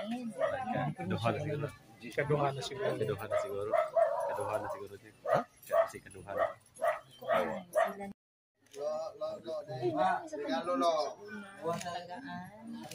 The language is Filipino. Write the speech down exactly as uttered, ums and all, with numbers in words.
Kaduha na siguro. Kaduha na siguro. Kaduha na siguro. Kaduha na siguro. Ha? Kasi kaduha na. Lo, lo, lo. Regalo lo.